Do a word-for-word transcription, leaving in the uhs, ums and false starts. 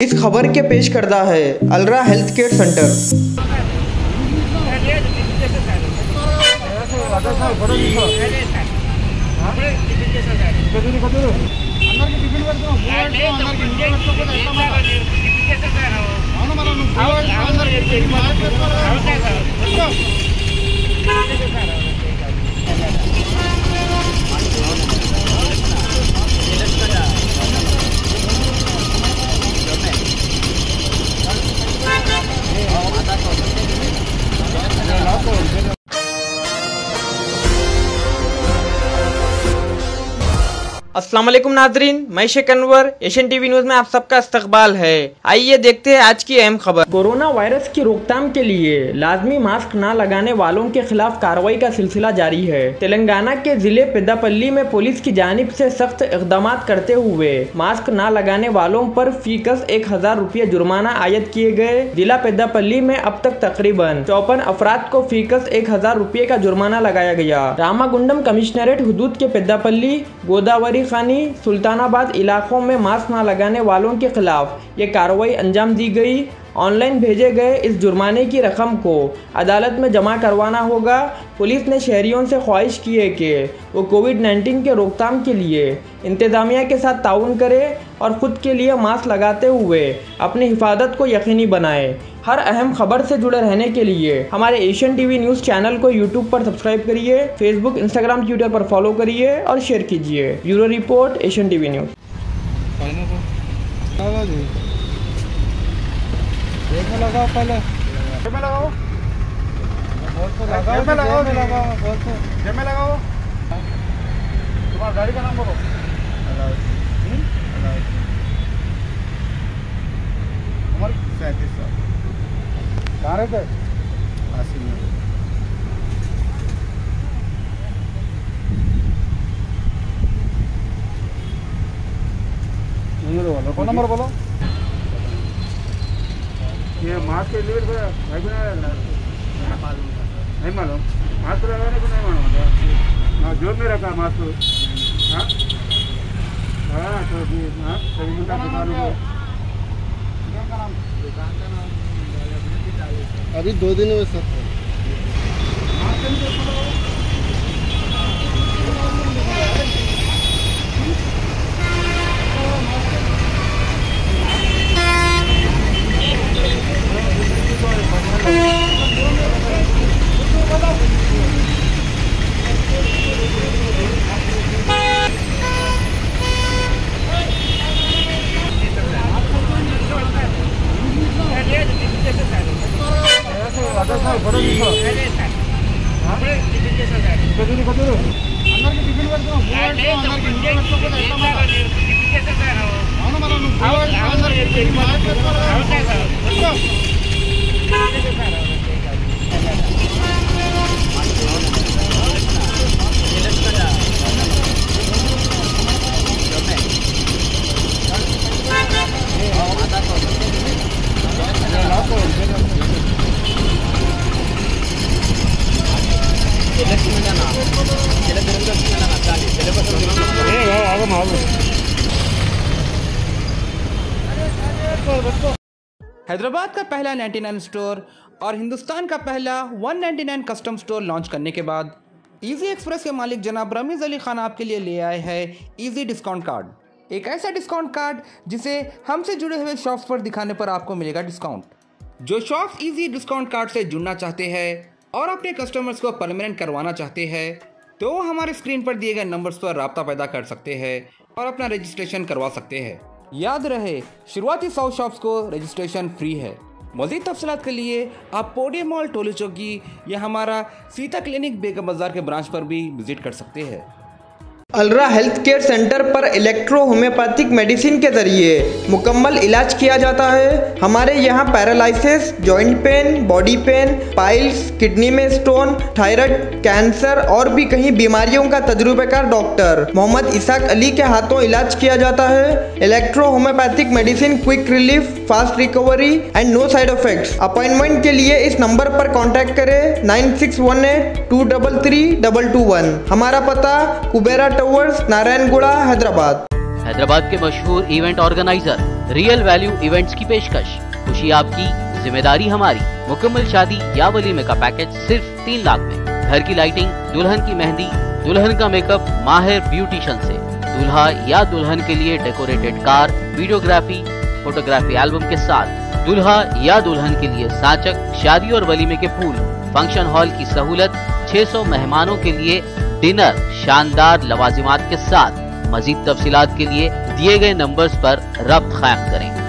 इस खबर के पेश करदा है अलरा हेल्थ केयर सेंटर। अस्सलाम वालेकुम नाजरीन, मैं Sheikh Anwar, Asian TV news में आप सबका इस्तकबाल है। आइए देखते हैं आज की अहम खबर। कोरोना वायरस की रोकथाम के लिए लाजमी मास्क न लगाने वालों के खिलाफ कार्रवाई का सिलसिला जारी है। तेलंगाना के जिले पेद्दापल्ली में पुलिस की जानिब से सख्त इकदाम करते हुए मास्क न लगाने वालों पर फीकस एक हजार रूपए जुर्माना आयद किए गए। जिला पेद्दापल्ली में अब तक तकरीबन चौपन अफराद को फीकस एक हजार रूपए का जुर्माना लगाया गया। रामागुंडम कमिश्नरेट हुदूद के पेद्दापल्ली, गोदावरी खानी, सुल्तानाबाद इलाकों में मास्क न लगाने वालों के खिलाफ ये कार्रवाई अंजाम दी गई। ऑनलाइन भेजे गए इस जुर्माने की रकम को अदालत में जमा करवाना होगा। पुलिस ने शहरियों से ख्वाहिश की है कि वो कोविड नाइन्टीन के रोकथाम के लिए इंतजामिया के साथ ताउन करें और ख़ुद के लिए मास्क लगाते हुए अपनी हिफाजत को यकीनी बनाएं। हर अहम खबर से जुड़े रहने के लिए हमारे एशियन टीवी न्यूज़ चैनल को यूट्यूब पर सब्सक्राइब करिए, फेसबुक, इंस्टाग्राम, ट्विटर पर फॉलो करिए और शेयर कीजिए। Bureau report, Asian TV news. लगाओ पहले में लगाओ लगाओ में लगाओ में लगाओ। तुम्हारा गाड़ी का नाम बोलो। उम्र सैंतीस साल। कहाँ रहते? आसिम में। नंबर बोलो। कौन नंबर बोलो? ये मास्क के लिए भाई नहीं मालूम नहीं मालूम मास्क लगाने को नहीं मालूम। हाँ, जोर में रखा मास्क। हाँ हाँ तो हाँ सभी का दुकान को अभी दो दिन में सब हैदराबाद का पहला निन्यानवे स्टोर और हिंदुस्तान का पहला एक सौ निन्यानवे कस्टम स्टोर लॉन्च करने के बाद इजी एक्सप्रेस के मालिक जनाब रमीज़ अली खान आपके लिए ले आए हैं इजी डिस्काउंट कार्ड। एक ऐसा डिस्काउंट कार्ड जिसे हमसे जुड़े हुए शॉप्स पर दिखाने पर आपको मिलेगा डिस्काउंट। जो शॉप्स इजी डिस्काउंट कार्ड से जुड़ना चाहते हैं और अपने कस्टमर्स को परमानेंट करवाना चाहते हैं तो हमारे स्क्रीन पर दिए गए नंबर्स पर राब्ता पैदा कर सकते हैं और अपना रजिस्ट्रेशन करवा सकते हैं। याद रहे, शुरुआती सौ शॉप्स को रजिस्ट्रेशन फ्री है। मज़ीद तफसीलात के लिए आप पोडियम मॉल टोली चौकी या हमारा सीता क्लिनिक बेगम बाजार के ब्रांच पर भी विजिट कर सकते हैं। अलरा हेल्थ केयर सेंटर पर इलेक्ट्रो होम्योपैथिक मेडिसिन के जरिए मुकम्मल इलाज किया जाता है। हमारे यहाँ paralysis, joint pain, body pain, piles, kidney में स्टोन, थायराइड, कैंसर और भी कई बीमारियों का तजुर्बेकार डॉक्टर मोहम्मद इसाक अली के हाथों इलाज किया जाता है। Electro homeopathic medicine, quick relief, fast recovery and no side effects. Appointment के लिए इस नंबर पर कॉन्टैक्ट करें nine six one eight two double three double two one. हमारा पता कुबेरा टावर्स, नारायणगुड़ा, हैदराबाद। हैदराबाद के मशहूर event organiser, real value events की पेशकश। खुशी आपकी, जिम्मेदारी हमारी। मुकम्मल शादी या वलीमे का पैकेज सिर्फ तीन लाख में। घर की लाइटिंग, दुल्हन की मेहंदी, दुल्हन का मेकअप माहिर ब्यूटिशियन से, दूल्हा या दुल्हन के लिए decorated car, videography, photography album के साथ, दूल्हा या दुल्हन के लिए साचक, शादी और वलीमे के फूल, फंक्शन हॉल की सहूलत, छह सौ मेहमानों के लिए डिनर, शानदार लवाजिमात के साथ। मजीद तफसीलात के लिए दिए गए नंबर्स पर रब्त कायम करें।